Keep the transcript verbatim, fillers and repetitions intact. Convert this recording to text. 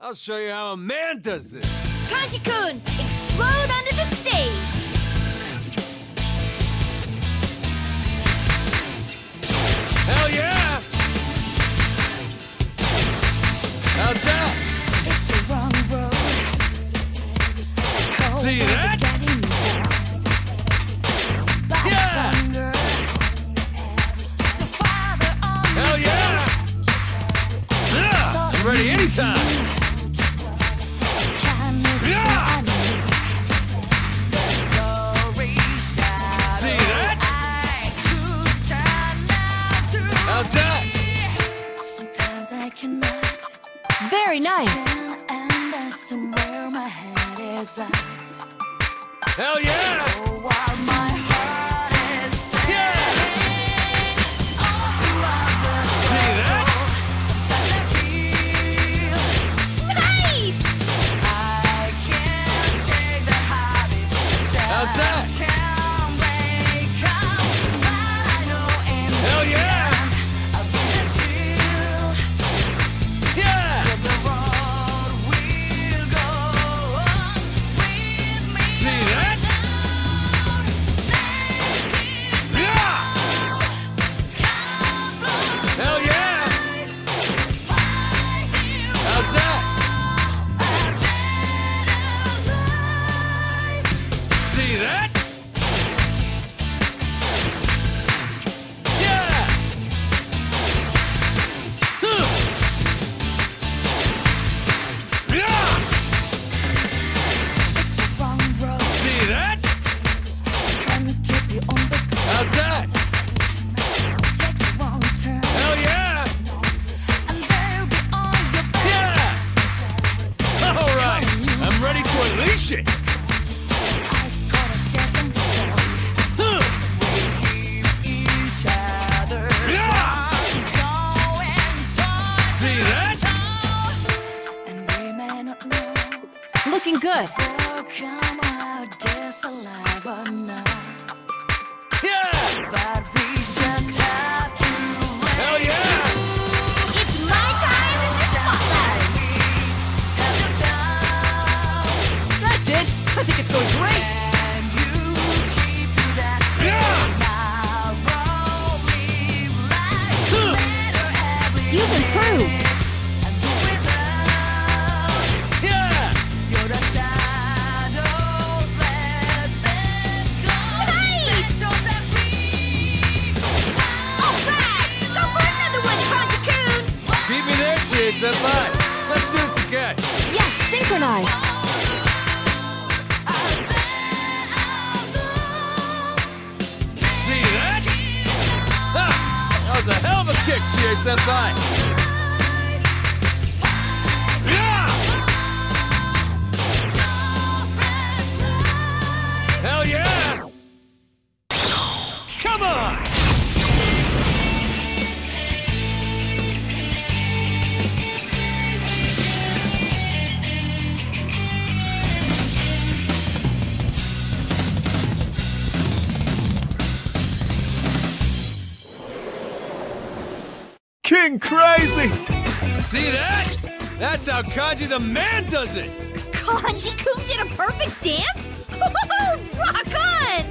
I'll show you how a man does this. Kanji-kun, explode onto the stage! Hell yeah! How's that? It's a wrong road. See that? Yeah! Hell yeah! Yeah! I'm ready anytime! Yeah! See that? How's that? Sometimes I cannot. Very nice. Hell yeah! Yeah! See that? Nice! How's that? Hell yeah! Yeah! See that? Yeah! Hell yeah! How's that? See that? Yeah! Huh. Yeah! See that? How's that? Hell yeah! Yeah! All right, I'm ready to unleash it. Huh. Yeah! See that? Looking good. Yeah! Hell yeah! It's my time in the spotlight! That's it. I think it's going great. Yeah! Huh. You've improved. Yeah! Nice! Alright! Go for another one, Kanji-kun! Beat me there, Senpai. Let's do this again. Yes, synchronize. See that? Ha! That was a hell of a kick, Senpai. Yeah! Hell yeah! Come on! King Crazy! See that? That's how Kanji the man does it! Kanji-kun did a perfect dance? Rock on!